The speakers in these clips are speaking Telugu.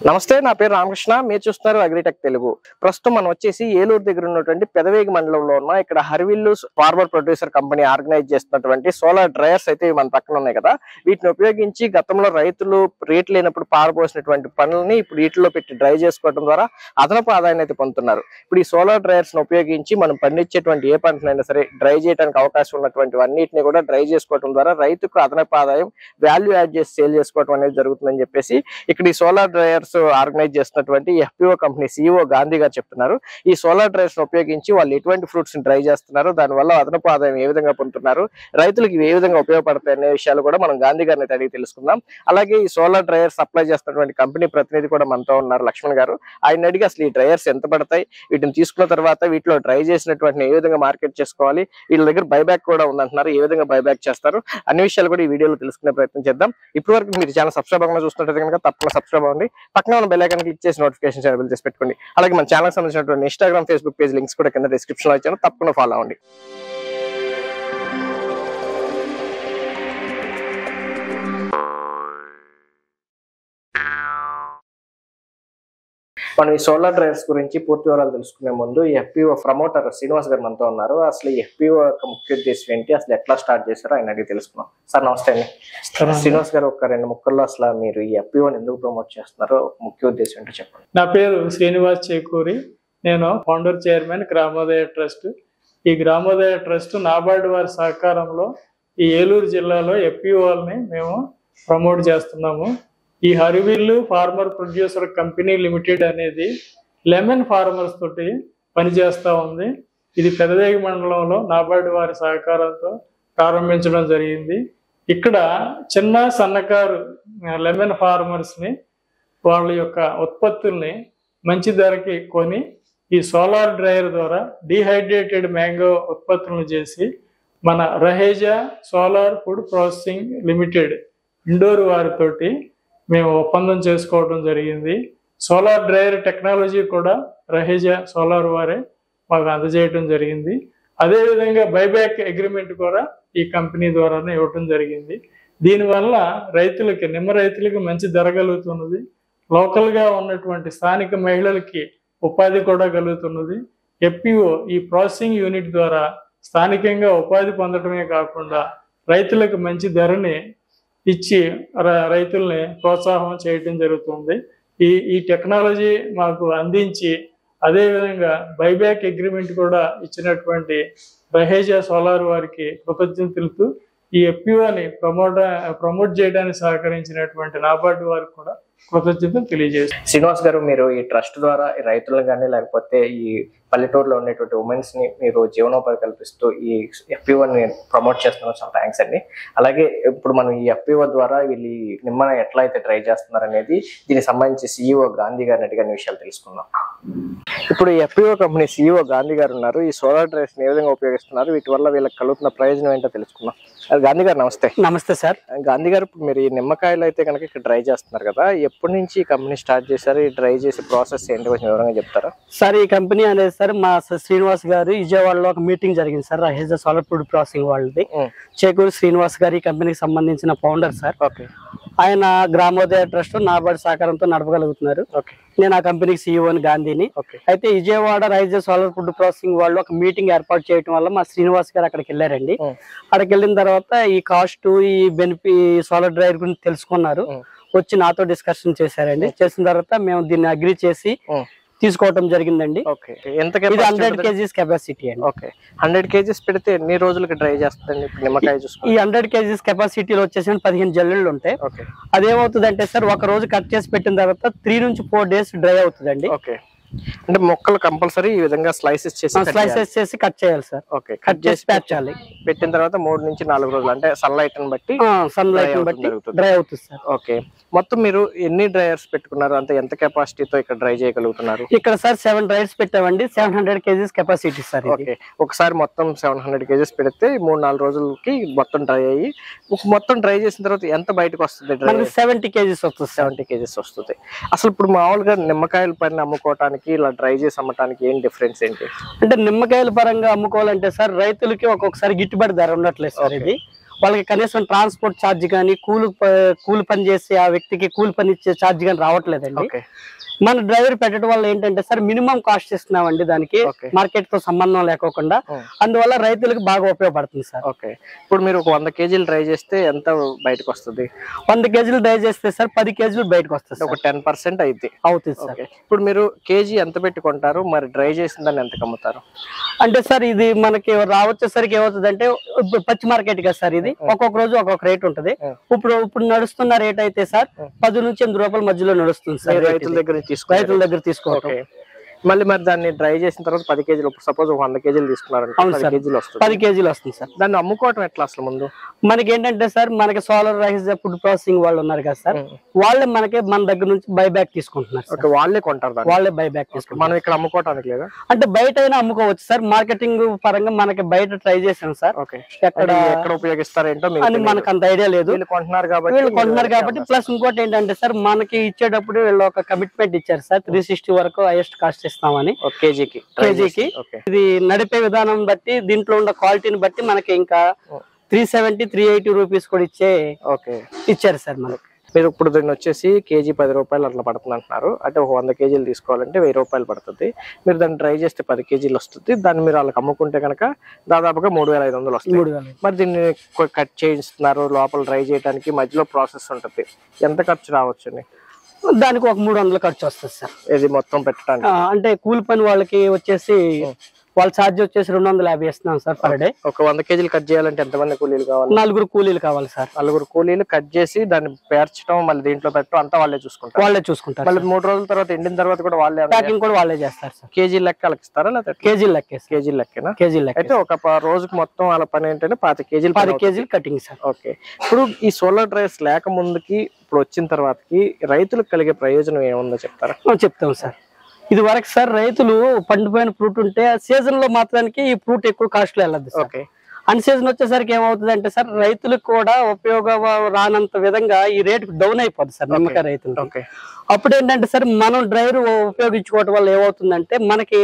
నమస్తే, నా పేరు రామకృష్ణ. మీరు చూస్తున్నారు అగ్రిటెక్ తెలుగు. ప్రస్తుతం మనం వచ్చేసి ఏలూరు దగ్గర ఉన్నటువంటి పెదవేగి మండలంలో ఉన్న ఇక్కడ Harvillu farmer producer company organise చేస్తున్నటువంటి సోలార్ డ్రైయర్స్ అయితే మన పక్కన ఉన్నాయి కదా. వీటిని ఉపయోగించి గతంలో రైతులు రేట్ లేనప్పుడు పారబోసినటువంటి పనులని ఇప్పుడు వీటిలో పెట్టి డ్రై చేసుకోవడం ద్వారా అదనపు ఆదాయాన్ని అయితే పొందుతున్నారు. ఇప్పుడు ఈ సోలార్ డ్రైయర్స్ ను ఉపయోగించి మనం పండించేటువంటి ఏ పంటనైనా సరే డ్రై చేయడానికి అవకాశం ఉన్నటువంటి అన్నిటిని కూడా డ్రై చేసుకోవడం ద్వారా రైతుకు అదనపు ఆదాయం, వాల్యూ యాడ్ చేసి సేల్ చేసుకోవడం అనేది జరుగుతుందని చెప్పేసి ఇక్కడ ఈ సోలార్ డ్రైయర్స్ ఆర్గనైజ్ చేస్తున్నటువంటి ఎఫ్పిఓ కంపెనీ సిఇఓ గాంధీ గారు చెప్తున్నారు. ఈ సోలార్ డ్రైయర్స్ ఉపయోగించి వాళ్ళు ఎటువంటి ఫ్రూట్స్ ని డ్రై చేస్తున్నారు, దానివల్ల అదనపు ఆదాయం ఏ విధంగా పొందుతున్నారు, రైతులకు ఏ విధంగా ఉపయోగపడతాయి అనే విషయాలు కూడా మనం గాంధీ గారిని అడిగి తెలుసుకుందాం. అలాగే ఈ సోలార్ డ్రైయర్ సప్లై చేస్తున్నటువంటి కంపెనీ ప్రతినిధి కూడా మనతో ఉన్నారు, లక్ష్మణ్ గారు. ఆయన అడిగి అసలు ఈ డ్రైయర్స్ ఎంత పడతాయి, వీటిని తీసుకున్న తర్వాత వీటిలో డ్రై చేసినటువంటి ఏ విధంగా మార్కెట్ చేసుకోవాలి, వీళ్ళ దగ్గర బైబ్యాక్ కూడా ఉందంటున్నారు, ఏ విధంగా బైబ్యాక్ చేస్తారు అన్ని విషయాలు కూడా ఈ వీడియోలో తెలుసుకునే ప్రయత్నం చేద్దాం. ఇప్పటి వరకు మీరు ఛానల్ సబ్స్క్రైబ్ అవ్వకుండా చూస్తున్నట్టు కనుక తప్పకుండా సబ్స్క్రైబ్ అవ్వండి. పక్కన ఉన్న బెల్ ఐకాన్ క్లిక్ చేసి నోటిఫికేషన్ ఎనేబుల్ చేసి పెట్టుకోండి. అలాగే మన ఛానల్ సంబంధించినటువంటి ఇన్స్టాగ్రామ్, ఫేస్బుక్ పేజ్ లింక్స్ కూడా కింద డిస్క్రిప్షన్ లో ఇచ్చాను, తప్పకుండా ఫాలో అవ్వండి. మనం ఈ సోలార్ డ్రైయర్స్ గురించి పూర్తి వివరాలు తెలుసుకునే ముందు ఈ ఎఫ్పిఓ ప్రమోటర్ శ్రీనివాస్ గారు మనతో ఉన్నారు. అసలు ఈ ఎఫ్పిఓ యొక్క ముఖ్య ఉద్దేశం ఏంటి, అసలు ఎట్లా స్టార్ట్ చేశారో ఆయన అడిగి తెలుసుకున్నాం. సార్ నమస్తే అండి. శ్రీనివాస్ గారు, ఒక రెండు ముక్కల్లో అసలు మీరు ఈ ఎఫ్పిఓని ఎందుకు ప్రమోట్ చేస్తున్నారో ముఖ్య ఉద్దేశం ఏంటో చెప్పండి. నా పేరు శ్రీనివాస్ చేకూరి. నేను ఫౌండర్ చైర్మన్ గ్రామోదయ ట్రస్ట్. ఈ గ్రామోదయ ట్రస్ట్ నాబార్డు వారి సహకారంలో ఈ ఏలూరు జిల్లాలో ఎఫ్పిఓల్ని మేము ప్రమోట్ చేస్తున్నాము. ఈ Harvillu farmer producer company limited అనేది లెమన్ ఫార్మర్స్ తోటి పనిచేస్తూ ఉంది. ఇది పెదవేగి మండలంలో నాబార్డు వారి సహకారంతో ప్రారంభించడం జరిగింది. ఇక్కడ చిన్న సన్నకారు లెమన్ ఫార్మర్స్ని వాళ్ళ యొక్క ఉత్పత్తుల్ని మంచి ధరకి కొని ఈ సోలార్ డ్రైయర్ ద్వారా డీహైడ్రేటెడ్ మ్యాంగో ఉత్పత్తులను చేసి మన Raheja solar food processing limited Indore వారితోటి మేము ఒప్పందం చేసుకోవడం జరిగింది. సోలార్ డ్రైయర్ టెక్నాలజీ కూడా రహేజా సోలార్ వారే మాకు అందజేయడం జరిగింది. అదేవిధంగా బైబ్యాక్ అగ్రిమెంట్ కూడా ఈ కంపెనీ ద్వారానే ఇవ్వటం జరిగింది. దీనివల్ల రైతులకి, నిమ్మ రైతులకి మంచి ధర కలుగుతున్నది. లోకల్గా ఉన్నటువంటి స్థానిక మహిళలకి ఉపాధి కూడా కలుగుతున్నది. ఎఫ్పిఓ ఈ ప్రాసెసింగ్ యూనిట్ ద్వారా స్థానికంగా ఉపాధి పొందడమే కాకుండా రైతులకు మంచి ధరని ఇచ్చి రైతుల్ని ప్రోత్సాహం చేయడం జరుగుతుంది. ఈ టెక్నాలజీ మాకు అందించి అదేవిధంగా బైబ్యాక్ అగ్రిమెంట్ కూడా ఇచ్చినటువంటి రహేజా సోలార్ వారికి కృతజ్ఞతలు తెలుపుతూ ఈ ఎఫ్పిఓని ప్రమోట్ చేయడానికి సహకరించినటువంటి నాబార్డు వారికి కూడా కృతజ్ఞతలు తెలియజేస్తారు. శ్రీనివాస్ గారు, మీరు ఈ ట్రస్ట్ ద్వారా రైతులను కానీ లేకపోతే ఈ పల్లెటూరులో ఉండేటువంటి ఉమెన్స్ ని మీరు జీవనోపాధి కల్పిస్తూ ఈ ఎఫ్పిఓని ప్రమోట్ చేస్తున్నారు, చాలా థ్యాంక్స్ అండి. అలాగే ఇప్పుడు మనం ఈ ఎఫ్పిఓ ద్వారా వీళ్ళు నిమ్మన ఎట్లా అయితే ట్రై చేస్తున్నారు అనేది దీనికి సంబంధించి సిఇఓ గాంధీ గారిని అడిగిన విషయాలు తెలుసుకుందాం. ఇప్పుడు ఈ ఎఫ్పిఓ కంపెనీ సిఇఓ గాంధీ గారు ఉన్నారు. ఈ సోలార్ డ్రైయర్స్ ఏ విధంగా ఉపయోగిస్తున్నారు, వీటి వల్ల వీళ్ళకి కలుగుతున్న ప్రయోజనం ఏంటో తెలుసుకుందాం. గాంధీ గారు నమస్తే. నమస్తే సార్. గాంధీ గారు, ఇప్పుడు మీరు ఈ నిమ్మకాయలు అయితే కనుక ఇక్కడ డ్రై చేస్తున్నారు కదా, ఎప్పటి నుంచి ఈ కంపెనీ స్టార్ట్ చేశారు, ఈ డ్రై చేసే ప్రాసెస్ ఏంటి కొంచెం వివరంగా చెప్తారా? సార్, ఈ కంపెనీ అనేది సార్ మా శ్రీనివాస్ గారు విజయవాడలో ఒక మీటింగ్ జరిగింది sir. Raheja solar food processing వాళ్ళది. చేకూరి శ్రీనివాస్ గారు ఈ కంపెనీకి సంబంధించిన ఫౌండర్ సార్. ఆయన గ్రామోదయ ట్రస్ట్ నాబార్డు సహకారంతో నడపగలుగుతున్నారు. నేను ఆ కంపెనీకి సిఇఓని గాంధీని. అయితే Vijayawada Raheja solar food processing వాళ్ళు ఒక మీటింగ్ ఏర్పాటు చేయడం వల్ల మా శ్రీనివాస్ గారు అక్కడికి వెళ్ళారండి. అక్కడికి వెళ్ళిన తర్వాత ఈ కాస్ట్, ఈ బెనిఫిట్, సోలార్ డ్రైయర్ గురించి తెలుసుకున్నారు. వచ్చి నాతో డిస్కషన్ చేశారండి. చేసిన తర్వాత మేము దీన్ని అగ్రి చేసి తీసుకోవడం జరిగిందండి. ఇది 100 kgs కెపాసిటీ అండి. 100 kgs పెడితే ఎన్ని రోజులకి డ్రై చేస్తుంది నిమ్మకాయ? ఈ 100 kgs కెపాసిటీలో వచ్చేసి 15 జల్లులు ఉంటాయి. అదేమవుతుంది అంటే సార్, ఒక రోజు కట్ చేసి పెట్టిన తర్వాత 3 నుంచి 4 days డ్రై అవుతుందండి. అంటే మొక్కలు కంపల్సరీ ఈ విధంగా స్లైసెస్ చేసి కట్ చేయాలి సార్. కట్ చేసి ప్యాక్ చేయాలి. పెట్టిన తర్వాత 3 నుంచి 4 రోజులు అంటే సన్లైట్ ని బట్టి డ్రై అవుతుంది సార్. ఓకే, మొత్తం మీరు ఎన్ని డ్రైయర్స్ పెట్టుకున్నారు, అంటే ఎంత కెపాసిటీతో ఇక్కడ డ్రై చేయగలుగుతున్నారు? ఇక్కడ సార్ 7 డ్రైయర్స్ పెట్టామండి. 700 kgs కెపాసిటీ సార్. ఒకసారి మొత్తం 700 kgs పెడితే 3-4 రోజులకి మొత్తం డ్రై అయ్యి మొత్తం డ్రై చేసిన తర్వాత ఎంత బయటకు వస్తుంది? 70 kgs వస్తుంది. 70 kgs వస్తుంది. అసలు ఇప్పుడు మామూలుగా నిమ్మకాయల పైన అమ్ముకోవటానికి ఇలా డ్రై చేసి అమ్మటానికి ఏం డిఫరెన్స్ ఏంటి? అంటే నిమ్మకాయల పరంగా అమ్ముకోవాలంటే సార్ రైతులకి ఒక్కొక్కసారి గిట్టుబాటు ధర ఉండట్లేదు సార్. ఇది వాళ్ళకి కనీసం ట్రాన్స్పోర్ట్ ఛార్జ్ కానీ కూలి పని చేసే ఆ వ్యక్తికి కూలి పని ఇచ్చే ఛార్జ్ కానీ రావట్లేదండి. మన డ్రైవర్ పెట్టడం వల్ల ఏంటంటే సార్ మినిమం కాస్ట్ ఇస్తున్నామండి దానికి, మార్కెట్ తో సంబంధం లేకోకుండా. అందువల్ల రైతులకు బాగా ఉపయోగపడుతుంది సార్. ఓకే, ఇప్పుడు మీరు ఒక 100 కేజీలు డ్రై చేస్తే ఎంత బయటకు వస్తుంది? 100 కేజీలు డ్రై చేస్తే సార్ 10 కేజీలు బయటకు వస్తుంది, ఒక 10% అయితే అవుతుంది సార్. ఇప్పుడు మీరు కేజీ ఎంత పెట్టుకుంటారు, మరి డ్రై చేసిన దాన్ని ఎంత అమ్ముతారు? అంటే సార్ ఇది మనకి రావచ్చేసరికి ఏమవుతుంది అంటే పచ్చి మార్కెట్ కదా సార్, ఇది ఒక్కొక్క రోజు ఒక్కొక్క రేట్ ఉంటది. ఇప్పుడు నడుస్తున్న రేట్ అయితే సార్ 10 నుంచి 8 రూపాయల మధ్యలో నడుస్తుంది సార్. రైతుల దగ్గర తీసుకోవటం. మళ్ళీ మరి దాన్ని డ్రై చేసిన తర్వాత 10 కేజీలు, సపోజ్ 100 కేజీలు తీసుకున్నారంటే 10 కేజీలు వస్తుంది. 10 కేజీలు వస్తుంది సార్. దాన్ని అమ్ముకోవటం ఎట్లా అసలు? ముందు మనకి ఏంటంటే సార్ మనకి సోలార్ రైస్ ఫుడ్ ప్రాసెసింగ్ వాళ్ళు ఉన్నారు కదా సార్, వాళ్ళే మనకి మన దగ్గర నుంచి బైబ్యాక్ తీసుకుంటున్నారు. వాళ్ళే కొంటారు, వాళ్ళే బైబ్యాక్ తీసుకుంటారు. మనం ఇక్కడ అమ్ముకోవటానికి లేదా? అంటే బయట అయినా అమ్ముకోవచ్చు సార్. మార్కెటింగ్ పరంగా మనకి బయట ట్రై చేసాం సార్. ఎక్కడ ఉపయోగిస్తారేంటో మనకు అంత ఐడియా లేదు. వీళ్ళు కొంటున్నారు కాబట్టి ప్లస్ ఇంకోటి ఏంటంటే సార్ మనకి ఇచ్చేటప్పుడు వీళ్ళు ఒక కమిట్మెంట్ ఇచ్చారు సార్, 360 వరకు హైయెస్ట్ కాస్ట్ ఇస్తామని కేజీకి. ఇది నడిపే విధానం బట్టి, దీంట్లో ఉన్న క్వాలిటీని బట్టి మనకి ఇంకా 370, 380 రూపీస్ కూడా ఇచ్చారు సార్ మనకి. మీరు ఇప్పుడు దీన్ని వచ్చేసి కేజీ 10 రూపాయలు అట్లా పడుతుంది అంటున్నారు. అంటే ఒక 100 కేజీలు తీసుకోవాలంటే 1000 రూపాయలు పడుతుంది. మీరు దాన్ని డ్రై చేస్తే 10 కేజీలు వస్తుంది. దాన్ని మీరు వాళ్ళకి అమ్ముకుంటే కనుక దాదాపుగా 3500 వస్తుంది. మరి దీన్ని కట్ చేయిస్తున్నారు, లోపల డ్రై చేయడానికి మధ్యలో ప్రాసెస్ ఉంటుంది. ఎంత ఖర్చు రావచ్చు? దానికి ఒక 300 ఖర్చు వస్తుంది సార్. ఇది మొత్తం పెట్టడానికి అంటే కూలి పని వాళ్ళకి వచ్చేసి వాళ్ళ ఛార్జ్ వచ్చేసి 250 ఇస్తున్నాం సార్ పర్ డే. ఒక 100 కేజీలు కట్ చేయాలంటే ఎంతమంది కూలీలు కావాలి? 4 కూలీలు కావాలి సార్. 4 కూలీలు కట్ చేసి దాన్ని పేర్చడం, మళ్ళీ దీంట్లో పెట్టడం అంతా వాళ్ళే చూసుకుంటారు. మళ్ళీ 3 రోజుల తర్వాత ఎండిన తర్వాత కూడా వాళ్ళే ప్యాకింగ్ కూడా వాళ్ళే చేస్తారు సార్. కేజీ లెక్కలకి ఇస్తారా లేదా? కేజీ లెక్క. కేజీ లెక్క అయితే ఒక రోజుకి మొత్తం వాళ్ళ పని ఏంటంటే 10 కేజీలు కటింగ్ సార్. ఓకే, ఇప్పుడు ఈ సోలార్ డ్రైస్ లేక ముందుకి ఇప్పుడు వచ్చిన తర్వాతకి రైతులకు కలిగే ప్రయోజనం ఏముందో చెప్తారా? చెప్తాం సార్. ఇది వరకు సార్ రైతులు పండిపోయిన ఫ్రూట్ ఉంటే సీజన్ లో మాత్రానికి ఈ ఫ్రూట్ ఎక్కువ కాస్ట్ లో వెళ్ళదు. అన్ సీజన్ వచ్చేసరికి ఏమవుతుంది అంటే సార్ రైతులకు కూడా ఉపయోగం రానంత విధంగా ఈ రేట్ డౌన్ అయిపోతుంది సార్ నిమ్మకాయ రైతులు. అప్పుడు ఏంటంటే సార్ మనం డ్రైవర్ ఉపయోగించుకోవడం వల్ల ఏమవుతుందంటే మనకి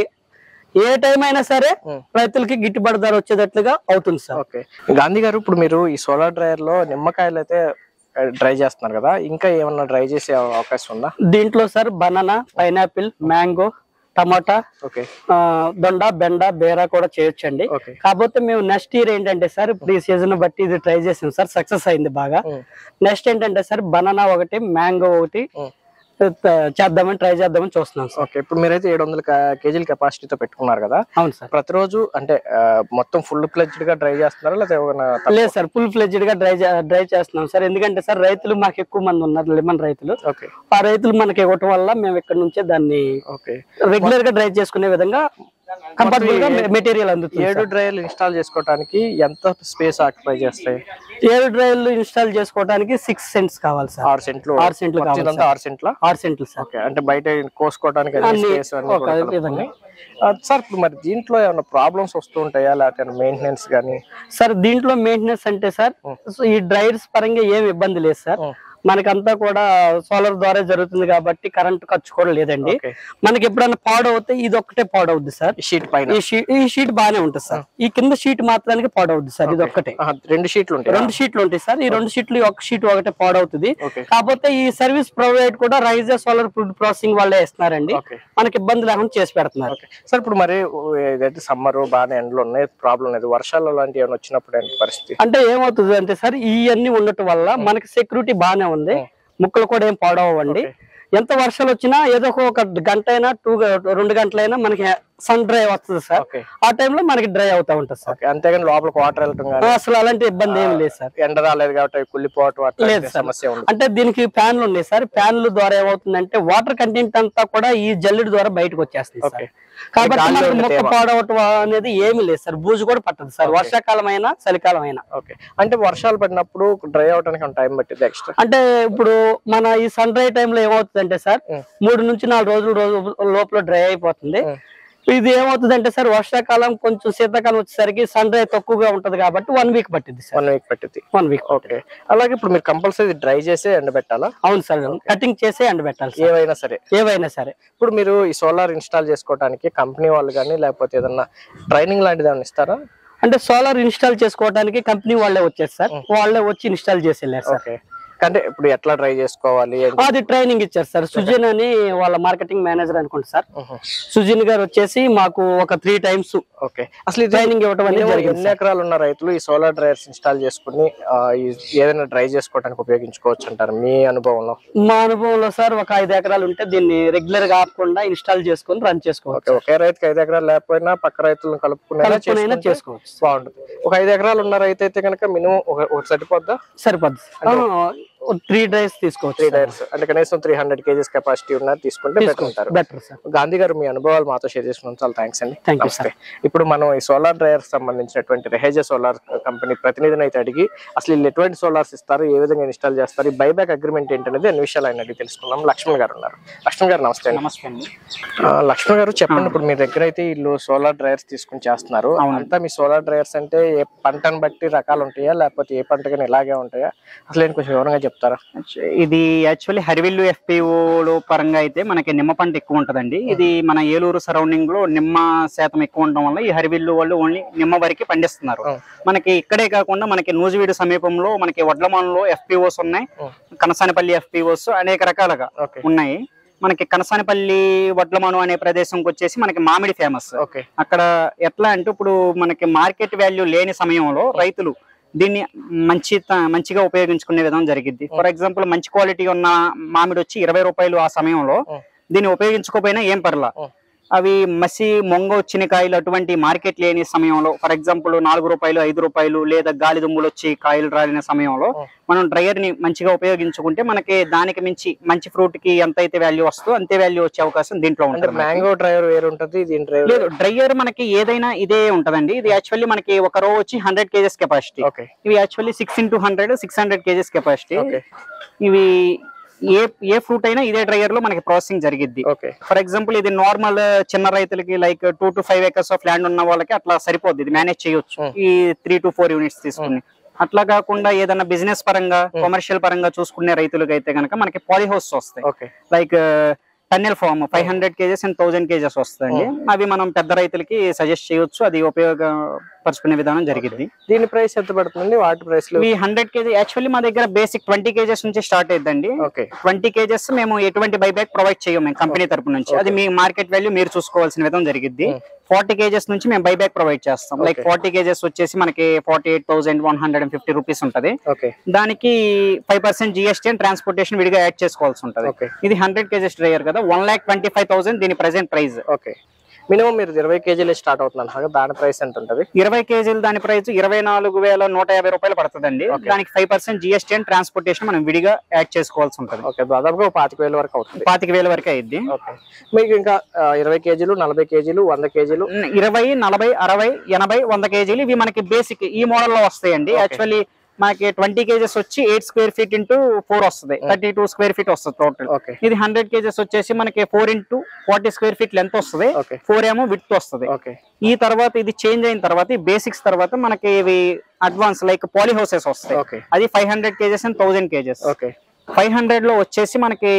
ఏ టైం అయినా సరే రైతులకి గిట్టుబాటు ధర వచ్చేటట్లుగా అవుతుంది సార్. గాంధీ గారు, ఇప్పుడు మీరు ఈ సోలార్ డ్రైయర్ లో నిమ్మకాయలు అయితే డ్రై చేస్తున్నారు కదా, ఇంకా ఏమన్నా డ్రై చేసే అవకాశం ఉందా? దీంట్లో sir banana, pineapple, mango, tomato, దొండ, బెండ, బేరా కూడా చేయొచ్చండి. కాకపోతే మేము నెక్స్ట్ ఇయర్ ఏంటంటే సార్ ఇప్పుడు ఈ సీజన్ బట్టి ఇది ట్రై చేసాం సార్, సక్సెస్ అయింది బాగా. నెక్స్ట్ ఏంటంటే సార్ బనానా ఒకటి, మ్యాంగో ఒకటి ట్రై చేద్దామని చూస్తున్నాం సార్. ఓకే, ఇప్పుడు మీరైతే 700 కేజీల కెపాసిటీతో పెట్టుకున్నారు కదా? అవును సార్. ప్రతిరోజు అంటే మొత్తం ఫుల్ ఫ్లెడ్జ్డ్ గా డ్రై చేస్తున్నారా లేదా? లేదు సార్, ఫుల్ ఫ్లెడ్జ్డ్ గా డ్రై చేస్తున్నాం సార్. ఎందుకంటే సార్ రైతులు మాకు ఎక్కువ మంది ఉన్నారు, లెమన్ రైతులు. ఆ రైతులు మనకి ఇవ్వటం వల్ల మేము ఇక్కడ నుంచే దాన్ని రెగ్యులర్ గా డ్రై చేసుకునే విధంగా కంఫర్టబుల్ గా మెటీరియల్ అందుతుంది. 7 డ్రైయర్లు ఇన్స్టాల్ చేసుకోవడానికి ఎంత స్పేస్ ఆక్యుపై చేస్తాయి? 7 డ్రైయర్లు ఇన్స్టాల్ చేసుకోవడానికి 6 సెంట్స్ కావాలి సార్. 6 సెంట్లు 6 సెంట్లు కావాలి. 6 సెంట్లు సార్. అంటే బయట కోసుకోవడానికి సార్. ఇప్పుడు మరి దీంట్లో ఏమైనా ప్రాబ్లమ్స్ వస్తూ ఉంటాయా, లేకపోతే మెయింటెనెన్స్ గానీ? సార్ దీంట్లో మెయింటెనెన్స్ అంటే సార్ ఈ డ్రైవర్స్ పరంగా ఏమి ఇబ్బంది లేదు సార్. మనకంతా కూడా సోలార్ ద్వారా జరుగుతుంది కాబట్టి కరెంట్ ఖర్చు కూడా లేదండి. మనకి ఎప్పుడైనా పాడవుతే ఇది ఒక్కటే పాడవుద్ది సార్. షీట్ పైన ఈ షీట్ బాగానే ఉంటుంది సార్. ఈ కింద షీట్ మాత్రానికి పాడవుద్ది సార్. ఇది ఒక్కటే. 2 షీట్లు ఉంటాయి సార్. ఈ 2 షీట్లు ఒక షీట్ ఒకటే పాడవుతుంది. కాకపోతే ఈ సర్వీస్ ప్రొవైడ్ కూడా రైజ్ సోలార్ ఫుడ్ ప్రాసెసింగ్ వాళ్ళే ఇస్తున్నారండి. మనకి ఇబ్బంది లేకుండా చేసి పెడుతున్నారు సార్. ఇప్పుడు మరి ఏదైతే సమ్మర్ బాగా ఎండలు ఉన్నాయి, ప్రాబ్లం లేదు. వర్షాలు లాంటివి ఏమైనా వచ్చినప్పుడు పరిస్థితి అంటే ఏమవుతుంది అంటే సార్ ఇవన్నీ ఉండటం వల్ల మనకి సెక్యూరిటీ బాగానే ఉంది. ముక్కలు కూడా ఏం పాడవండి. ఎంత వర్షాలు వచ్చినా ఏదో ఒక గంట అయినా 2 గంటలైనా మనకి సన్ డ్రై వస్తుంది సార్. ఆ టైంలో మనకి డ్రై అవుతా ఉంటుంది సార్. అంతేగాని లోపలికి వాటర్ వెళ్ళటం అసలు అలాంటి ఇబ్బంది ఏమి లేదు సార్. ఎండ రాలేదు కాబట్టి కుళ్ళిపోవటం లేదు సమస్య. అంటే దీనికి ఫ్యాన్లు ఉన్నాయి సార్. ఫ్యాన్ల ద్వారా ఏమవుతుందంటే వాటర్ కంటెంట్ అంతా కూడా ఈ జల్లెడి ద్వారా బయటకు వచ్చేస్తుంది సార్. కాబట్టి మొక్క పాడవటం అనేది ఏమి లేదు సార్. బూజు కూడా పట్టదు సార్, వర్షాకాలం అయినా చలికాలం అయినా. అంటే వర్షాలు పడినప్పుడు డ్రై అవడానికి టైం పట్టింది ఎక్స్ట్రా. అంటే ఇప్పుడు మన ఈ సన్ డ్రై టైంలో ఏమవుతుంది అంటే సార్ 3 నుంచి 4 రోజుల లోపల డ్రై అయిపోతుంది. ఇది ఏమవుతుంది అంటే సార్ వర్షాకాలం కొంచెం శీతాకాలం వచ్చేసరికి సన్ డ్రై తక్కువగా ఉంటది కాబట్టి 1 వీక్ పట్టింది సార్. 1 వీక్. ఓకే, అలాగే ఇప్పుడు మీరు కంపల్సరీ డ్రై చేసే ఎండబెట్టాలా? అవును సార్, కటింగ్ చేసే ఎండబెట్టాలి ఏవైనా సరే. ఇప్పుడు మీరు ఈ సోలార్ ఇన్స్టాల్ చేసుకోవడానికి కంపెనీ వాళ్ళు కానీ లేకపోతే ఏదన్నా ట్రైనింగ్ లాంటిది ఏమైనా ఇస్తారా? అంటే సోలార్ ఇన్స్టాల్ చేసుకోవడానికి కంపెనీ వాళ్ళే వచ్చారు సార్, వాళ్ళే వచ్చి ఇన్స్టాల్ చేసి వెళ్ళారు సార్. అంటే ఇప్పుడు ఎట్లా ట్రై చేసుకోవాలి అది ట్రైనింగ్ ఇచ్చారు సార్. సుజిన్ అని వాళ్ళ మార్కెటింగ్ మేనేజర్ అనుకుంటా సార్. సుజిన్ గారు వచ్చేసి మాకు ఒక 3 times అసలు ట్రైనింగ్ ఇవ్వడం అనేది జరిగింది. ఎన్ని ఎకరాలు ఉన్న రైతులు ఈ సోలార్ డ్రైయర్స్ ఇన్స్టాల్ చేసుకుని ఏదైనా డ్రై చేసుకోవడానికి ఉపయోగించుకోవచ్చు అంటారు మీ అనుభవంలో? మా అనుభవంలో సార్ ఒక 5 ఎకరాలు ఉంటే దీన్ని రెగ్యులర్ గా ఆపకుండా ఇన్స్టాల్ చేసుకుని రన్ చేసుకోవచ్చు. ఒకే రైతుకి 5 ఎకరాలు లేకపోయినా పక్క రైతులను కలుపుకునే చేసుకోవచ్చు, బాగుంటుంది. ఒక 5 ఎకరాలు ఉన్న రైతు అయితే కనుక మినిమం ఒక సరిపోద్దా? సరిపోద్ది. 3 డ్రైస్ తీసుకోవచ్చు. 3 డ్రైయర్స్ అంటే కనీసం 300 kgs కెపాసిటీ ఉన్నది తీసుకుంటే బెటర్ సార్. గాంధీ గారు మీ అనుభవాలు మాతో షేర్ చేసుకున్నాం, చాలా థ్యాంక్స్ అండి. నమస్తే. ఇప్పుడు మనం ఈ సోలార్ డ్రైయర్ సంబంధించినటువంటి రెహేజా సోలార్ కంపెనీ ప్రతినిధిని అయితే అడిగి అసలు వీళ్ళు ఎటువంటి సోలార్స్ ఇస్తారు, ఏ విధంగా ఇన్స్టాల్ చేస్తారు, ఈ బైబ్యాక్ అగ్రిమెంట్ ఏంటనేది అన్ని విషయాలు ఆయన అడిగి తెలుసుకున్నాం. లక్ష్మణ్ గారు ఉన్నారు. లక్ష్మణ్ గారు నమస్తే. నమస్తే అండి. లక్ష్మణ్ గారు చెప్పండి, ఇప్పుడు మీ దగ్గర అయితే వీళ్ళు సోలార్ డ్రైయర్స్ తీసుకుని చేస్తున్నారు. అంతా మీ సోలార్ డ్రైయర్స్ అంటే ఏ పంటను బట్టి రకాలు ఉంటాయా, లేకపోతే ఏ పంటకైనా ఇలాగే ఉంటాయా? అసలు ఏంటి కొంచెం వివరంగా చెప్తారా? ఇది యాక్చువల్లీ హరివిల్లు ఎఫ్పిఓ పరంగా అయితే మనకి నిమ్మ పంట ఎక్కువ ఉంటదండి. ఇది మన ఏలూరు సరౌండింగ్ లో నిమ్మ శాతం ఎక్కువ ఉండడం వల్ల ఈ హరివిల్లు వాళ్ళు ఓన్లీ నిమ్మ వరకు పండిస్తున్నారు. మనకి ఇక్కడే కాకుండా మనకి నూజివీడు సమీపంలో మనకి వడ్లమానులో ఎఫ్పిఓస్ ఉన్నాయి, కనసానపల్లి ఎఫ్పిఓస్ అనేక రకాలుగా ఉన్నాయి. మనకి కనసానపల్లి వడ్లమాను అనే ప్రదేశంకి వచ్చేసి మనకి మామిడి ఫేమస్. అక్కడ ఎట్లా అంటే ఇప్పుడు మనకి మార్కెట్ వాల్యూ లేని సమయంలో రైతులు దీన్ని మంచిగా ఉపయోగించుకునే విధానం జరిగింది. ఫర్ ఎగ్జాంపుల్ మంచి క్వాలిటీ ఉన్న మామిడి వచ్చి 20 రూపాయలు ఆ సమయంలో దీన్ని ఉపయోగించుకోపోయినా ఏం పర్లా. అవి మసి మొంగ వచ్చిన కాయలు అటువంటి మార్కెట్ లేని సమయంలో ఫర్ ఎగ్జాంపుల్ 4 రూపాయలు 5 రూపాయలు లేదా గాలి దుమ్ములు వచ్చి కాయలు రాలిన సమయంలో మనం డ్రైయర్ ని మంచిగా ఉపయోగించుకుంటే మనకి దానికి మించి మంచి ఫ్రూట్ కి ఎంత అయితే వాల్యూ వస్తుందో అంతే వాల్యూ వచ్చే అవకాశం దీంట్లో ఉంటుంది. మ్యాంగో డ్రైయర్ వేరు ఉంటుంది, లేదు డ్రైయర్ మనకి ఏదైనా ఇదే ఉంటదండి. ఇది యాక్చువల్లీ మనకి ఒక రో వచ్చి 100 kgs కెపాసిటీ. ఇవి యాక్చువల్లీ 6x100 600 kgs కెపాసిటీ. ఇవి ఏ ఫ్రూట్ అయినా ఇదే డ్రైయర్ లో మనకి ప్రాసెసింగ్ జరిగిద్ది. ఫర్ ఎగ్జాంపుల్ ఇది నార్మల్ చిన్న రైతులకి like 2 to 5 acres of land ఉన్న వాళ్ళకి అట్లా సరిపోద్ది, ఇది మేనేజ్ చేయొచ్చు ఈ 3 to 4 యూనిట్స్ తీసుకుని. అట్లా కాకుండా ఏదైనా బిజినెస్ పరంగా కమర్షియల్ పరంగా చూసుకునే రైతులకి అయితే కనుక మనకి పాలీహౌస్ వస్తాయి, like tunnel farm 500 kgs and 1000 kgs వస్తాయండి. అవి మనం పెద్ద రైతులకి సజెస్ట్ చేయొచ్చు, అది ఉపయోగపరుచుకునే విధానం జరిగింది. దీని ప్రైస్ ఎంత పడుతుంది? వాటి ప్రైస్ 100 kg యాక్చువల్లీ మా దగ్గర బేసిక్ 20 kgs నుంచి స్టార్ట్ అయ్యిందండి. 20 kgs మేము ఎటువంటి బైబ్యాక్ ప్రొవైడ్ చేయం మేము కంపెనీ తరపు నుంచి, అది మీ మార్కెట్ వాల్యూ మీరు చూసుకోవాల్సిన విధానం జరిగింది. 40 kgs నుంచి మేము బైబ్యాక్ ప్రొవైడ్ చేస్తాం. లైక్ 40 kgs వచ్చేసి మనకి 48,150 రూపీస్ ఉంటది. దానికి 5% GST అండ్ ట్రాన్స్పోర్టేషన్ విడిగా యాడ్ చేసుకోవాల్సి ఉంటది. ఇది 100 kgs డ్రైయర్ కదా, 1,25,000 దీని ప్రెసెంట్ ప్రైస్. మినిమం మీరు 20 kg స్టార్ట్ అవుతున్నారు, దాని ప్రైస్ ఎంత ఉంటుంది? 20 kg దాని ప్రైస్ 24,150 రూపాయలు పడుతుందండి. దానికి 5% GST అండ్ ట్రాన్స్పోర్టేషన్ మనం విడిగా యాడ్ చేసుకోవాల్సి ఉంటుంది. దాదాపుగా 25,000 వరకు అవుతుంది. 25,000 వరకు అయింది. మీకు ఇంకా 20 kg 40 kg 100 kg 20 40 60 80 100 kg ఇవి మనకి బేసిక్ ఈ మోడల్ లో వస్తాయండి. యాక్చువల్లీ మనకి 20 kgs వచ్చి 8 square feet into 4 వస్తుంది, 32 square feet వస్తుంది టోటల్. ఇది 100 kgs వచ్చేసి మనకి 4 into 40 square feet లెంత్ వస్తుంది, 4 ఏమో విడ్త్ వస్తుంది. ఈ తర్వాత ఇది చేంజ్ అయిన తర్వాత ఈ బేసిక్స్ తర్వాత మనకి ఇవి అడ్వాన్స్ లైక్ పాలీ హౌసెస్ వస్తాయి, అది 500 kgs and 1000 kgs. 500 లో వచ్చేసి మనకి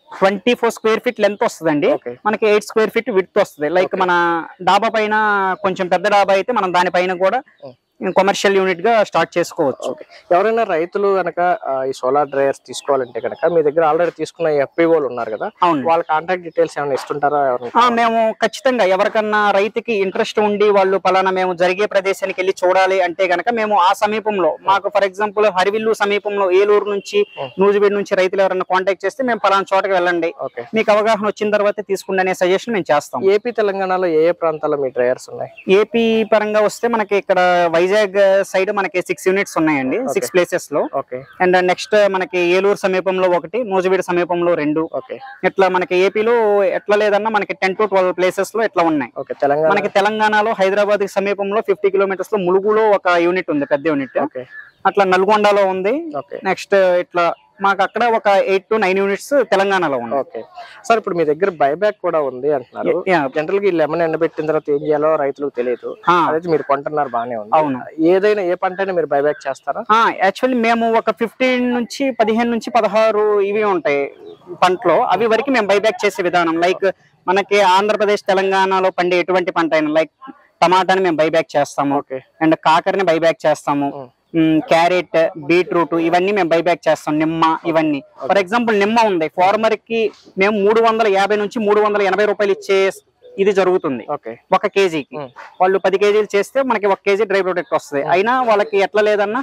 24 square feet లెంత్ వస్తుందండి, మనకి 8 square feet విడ్త్ వస్తుంది. లైక్ మన డాబా పైన కొంచెం పెద్ద డాబా అయితే మనం దానిపైన కూడా కమర్షియల్ యూనిట్ గా స్టార్ట్ చేసుకోవచ్చు. ఎవరైనా రైతులు కనుక ఈ సోలార్ డ్రైయర్స్ తీసుకోవాలంటే కనుక మీ దగ్గర ఆల్రెడీ తీసుకున్న ఎఫ్పిఓలు ఉన్నారు కదా, వాళ్ళ కాంటాక్ట్ డీటెయిల్స్ ఏమైనా ఇస్తుంటారా? మేము ఖచ్చితంగా ఎవరికన్నా రైతుకి ఇంట్రెస్ట్ ఉండి వాళ్ళు పలానా మేము జరిగే ప్రదేశానికి వెళ్ళి చూడాలి అంటే గనక మేము ఆ సమీపంలో మాకు ఫర్ ఎగ్జాంపుల్ హరివిల్లు సమీపంలో ఏలూరు నుంచి నూజివీడు నుంచి రైతులు ఎవరైనా కాంటాక్ట్ చేస్తే మేము పలానా చోటకి వెళ్ళండి, మీకు అవగాహన వచ్చిన తర్వాత తీసుకుంటే అనే సజెషన్ మేము చేస్తాం. ఏపీ తెలంగాణలో ఏ ప్రాంతాల్లో మీ డ్రైయర్స్ ఉన్నాయి? ఏపీ పరంగా వస్తే మనకి ఇక్కడ వైజాగ్ సైడ్ మనకి 6 యూనిట్స్ ఉన్నాయండి, 6 ప్లేసెస్ లో. అండ్ నెక్స్ట్ మనకి ఏలూరు సమీపంలో 1, నూజివీడు సమీపంలో 2, ఇట్లా మనకి ఏపీలో ఎట్లా లేదన్నా మనకి 10 to 12 ప్లేసెస్ లో ఇట్లా ఉన్నాయి. మనకి తెలంగాణలో హైదరాబాద్ కి సమీపంలో 50 kilometers లో ములుగులో ఒక యూనిట్ ఉంది, పెద్ద యూనిట్. అట్లా నల్గొండలో ఉంది. నెక్స్ట్ ఇట్లా మాకు అక్కడ ఒక 8 to 9 యూనిట్స్ తెలంగాణలో ఉంది. సార్ ఇప్పుడు మీ దగ్గర బైబ్యాక్ కూడా ఉంది అంటున్నారు. జనరల్ గా లెమన్ ఎండబెట్టిన తర్వాత ఏం చేయాలో రైతులకు తెలియదు, అదైతే మీరు కొంటున్నారు, బానే ఉంది. అవును. ఏదైనా ఏ పంట అయినా మీరు బైబ్యాక్ చేస్తారా? యాక్చువల్లీ మేము ఒక 15 నుంచి 15 నుంచి 16 ఇవి ఉంటాయి పంటలో, అవి వరకు మేము బైబ్యాక్ చేసే విధానం. లైక్ మనకి ఆంధ్రప్రదేశ్ తెలంగాణలో పండే ఎటువంటి పంట అయినా లైక్ టమాటాని మేము బైబ్యాక్ చేస్తాము, ఓకే అండ్ కాకరని బైబ్యాక్ చేస్తాము, క్యారెట్, బీట్రూట్ ఇవన్నీ మేము బైబ్యాక్ చేస్తాం, నిమ్మ ఇవన్నీ. ఫర్ ఎగ్జాంపుల్ నిమ్మ ఉంది, ఫార్మర్ కి మేము 350 నుంచి 380 రూపాయలు ఇచ్చే ఇది జరుగుతుంది ఓకే 1 కేజీకి. వాళ్ళు 10 కేజీలు చేస్తే మనకి 1 కేజీ డ్రై ప్రొడక్ట్ వస్తుంది. అయినా వాళ్ళకి ఎట్లా లేదన్నా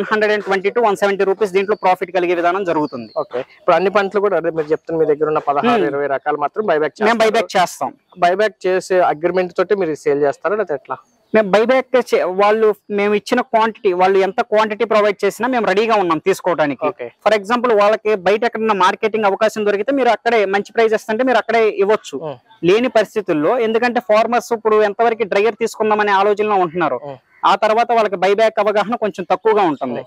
120 to 170 రూపీస్ దీంట్లో ప్రాఫిట్ కలిగే విధానం జరుగుతుంది. ఓకే ఇప్పుడు అన్ని పంటలు కూడా అదే మీరు చెప్తున్న మీ దగ్గర ఉన్న 16-20 రకాలు మాత్రం బైబ్యాక్ మేము బైబ్యాక్ చేస్తాం. బైబ్యాక్ చేసే అగ్రిమెంట్ తోటి మీరు సేల్ చేస్తారా లేదా ఎట్లా? మేము బైబ్యాక్ వాళ్ళు మేము ఇచ్చిన క్వాంటిటీ, వాళ్ళు ఎంత క్వాంటిటీ ప్రొవైడ్ చేసినా మేము రెడీగా ఉన్నాం తీసుకోవడానికి. Okay. ఫర్ ఎగ్జాంపుల్ వాళ్ళకి బయట ఎక్కడన్నా మార్కెటింగ్ అవకాశం దొరికితే మీరు అక్కడే మంచి ప్రైస్ ఇస్తుంటే మీరు అక్కడే ఇవ్వచ్చు. లేని పరిస్థితుల్లో, ఎందుకంటే ఫార్మర్స్ ఇప్పుడు ఎంతవరకు డ్రైయర్ తీసుకుందామనే ఆలోచనలో ఉంటున్నారు. ఆ తర్వాత వాళ్ళకి బైబ్యాక్ అవగాహన కొంచెం తక్కువగా ఉంటుంది.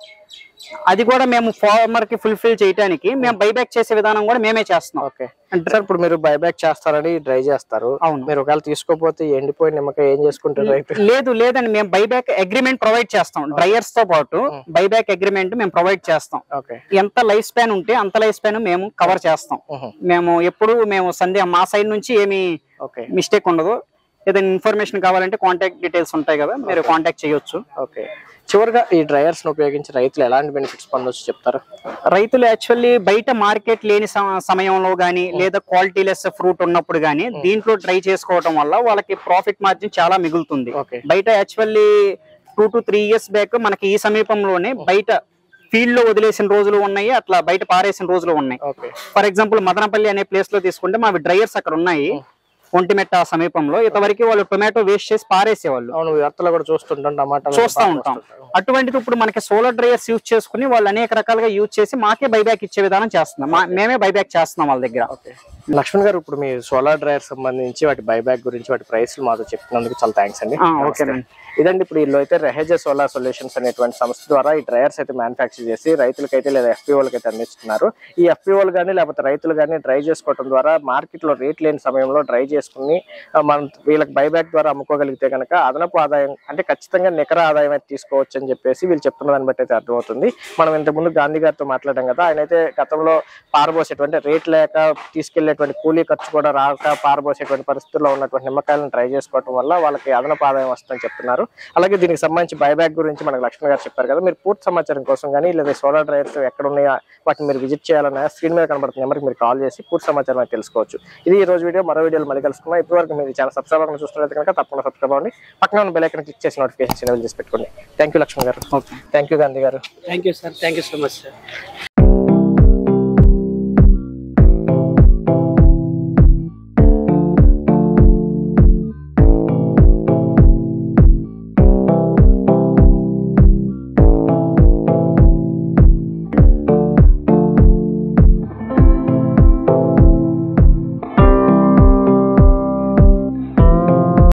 అది కూడా మేము ఫార్మర్ కి ఫుల్ఫిల్ చేయడానికి మేము బైబ్యాక్ చేసే విధానం కూడా మేమే చేస్తున్నాం. ఓకే అంటే ఇప్పుడు మీరు బైబ్యాక్ చేస్తారని డ్రై చేస్తారు. అవును. మీరు ఒకవేళ తీసుకోపోతే ఎండిపోయిన నిమ్మకాయ ఏం చేసుకుంటారు రైతు? లేదండి, మేము బైబ్యాక్ అగ్రిమెంట్ ప్రొవైడ్ చేస్తాం. డ్రైయర్స్ తో పాటు బైబ్యాక్ అగ్రిమెంట్ మేము ప్రొవైడ్ చేస్తాం. ఓకే ఎంత లైఫ్ స్పాన్ ఉంటే అంత లైఫ్ స్పాన్ మేము కవర్ చేస్తాం. మేము ఎప్పుడు మా సైడ్ నుంచి ఏమి ఓకే మిస్టేక్ ఉండదు. ఏదైనా ఇన్ఫర్మేషన్ కావాలంటే కాంటాక్ట్ డీటెయిల్స్ ఉంటాయి కదా, మీరు కాంటాక్ట్ చేయొచ్చు. ఓకే చివరిగా ఈ డ్రైయర్స్ ను ఉపయోగించి రైతులు ఎలాంటి బెనిఫిట్స్ పొందొచ్చు చెప్తారా? రైతులు యాక్చువల్లీ బయట మార్కెట్ లేని సమయంలో గానీ లేదా క్వాలిటీ లెస్ ఫ్రూట్ ఉన్నప్పుడు గానీ దీంట్లో ట్రై చేసుకోవడం వల్ల వాళ్ళకి ప్రాఫిట్ మార్జిన్ చాలా మిగులుతుంది. బయట యాక్చువల్లీ 2 to 3 years బ్యాక్ మనకి ఈ సమీపంలోనే బయట ఫీల్డ్ లో వదిలేసిన రోజులు ఉన్నాయి, అట్లా బయట పారేసిన రోజులు ఉన్నాయి. ఫర్ ఎగ్జాంపుల్ మదనపల్లి అనే ప్లేస్ లో తీసుకుంటే మా డ్రైయర్స్ అక్కడ ఉన్నాయి. ఒంటిమెట్ట సమీపంలో ఇంతవరకు వాళ్ళు టొమాటో వేస్ట్ చేసి పారేసేవాళ్ళు. అవును, వార్తలు కూడా చూస్తుంటాం, టమాటా చూస్తూ ఉంటాం. అటువంటిది ఇప్పుడు మనకి సోలార్ డ్రైయర్స్ యూజ్ చేసుకుని వాళ్ళు అనేక రకాలుగా యూజ్ చేసి మాకే బైబ్యాక్ ఇచ్చే విధానం చేస్తున్నాం. మేమే బైబ్యాక్ చేస్తున్నాం వాళ్ళ దగ్గర. లక్ష్మణ్ గారు, ఇప్పుడు మీ సోలార్ డ్రైయర్ సంబంధించి వాటి బైబ్యాక్ గురించి వాటి ప్రైస్ మాతో చెప్తున్నందుకు చాలా థ్యాంక్స్ అండి. ఓకేనండి. ఇదండి ఇప్పుడు వీళ్ళు అయితే రెహెజా సోలార్ సొల్యూషన్స్ అనేటువంటి సంస్థ ద్వారా ఈ డ్రైయర్స్ అయితే మ్యానుఫ్యాక్చర్ చేసి రైతులకైతే లేదా ఎఫ్పిఓలకి అయితే అందిస్తున్నారు. ఈ ఎఫ్పిఓలు కానీ లేకపోతే రైతులు కానీ డ్రై చేసుకోవడం ద్వారా మార్కెట్ లో రేట్ లేని సమయంలో డ్రై చేసుకుని మనం వీళ్ళకి బైబ్యాక్ ద్వారా అమ్ముకోగలిగితే కనుక అదనపు ఆదాయం అంటే ఖచ్చితంగా నికర ఆదాయం అయితే తీసుకోవచ్చు అని చెప్పేసి వీళ్ళు చెప్తున్న దాన్ని బట్టి అయితే అర్థమవుతుంది. మనం ఇంతకుముందు గాంధీ గారితో మాట్లాడాం కదా, ఆయన అయితే గతంలో పారబోసేటువంటి రేట్ లేక తీసుకెళ్లేటువంటి కూలీ ఖర్చు కూడా రాక పారబోసేటువంటి పరిస్థితుల్లో ఉన్నటువంటి నిమ్మకాయలను ట్రై చేసుకోవడం వల్ల వాళ్ళకి అదనపు ఆదాయం వస్తుందని చెప్తున్నారు. అలాగే దీనికి సంబంధించి బైబ్యాక్ గురించి మనకు లక్ష్మణ్ గారు చెప్పారు కదా. మీరు పూర్తి సమాచారం కోసం కానీ లేదా సోలార్ డ్రైయర్స్ ఎక్కడ ఉన్నాయా వాటిని మీరు విజిట్ చేయాలన్నా స్క్రీన్ మీద కనబడుతున్న నెంబర్కి మీరు కాల్ చేసి పూర్తి సమాచారం అయితే తెలుసుకోవచ్చు. ఇది ఈ రోజు వీడియో. మరో వీడియోలు మళ్ళీ కలుసుకున్నాం. ఇప్పటివరకు మీరు ఛానల్ సబ్స్క్రైబ్ అవ్వకుండా చూస్తున్నట్లయితే కనుక తప్పకుండా సబ్స్క్రైబ్ అవ్వండి. పక్కన ఉన్న బెల్ ఐకాన్ క్లిక్ చేసి నోటిఫికేషన్ ఎనేబుల్ చేసి పెట్టుకోండి. థ్యాంక్ యూ లక్ష్మణ్ గారు. థ్యాంక్ యూ గాంధీ గారు. Thank you sir, thank you so much sir.